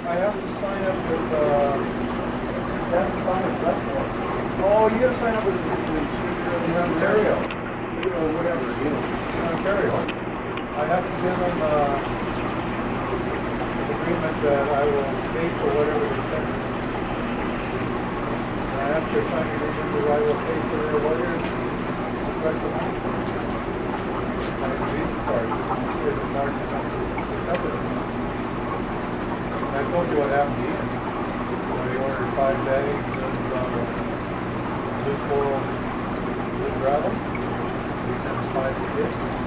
I have to sign up with, you have to sign up for. Oh, you gotta sign up with the distributor in Ontario. Or whatever, in Ontario. I have to give them, an agreement that I will pay for whatever they send me. And I have to sign an agreement that I will pay for their lawyers. Correct the money. My visa card is large enough to cover it. And I told you what happened to Ian. When he ordered 5 bags of loose coral, wood gravel. We sent 5 skips.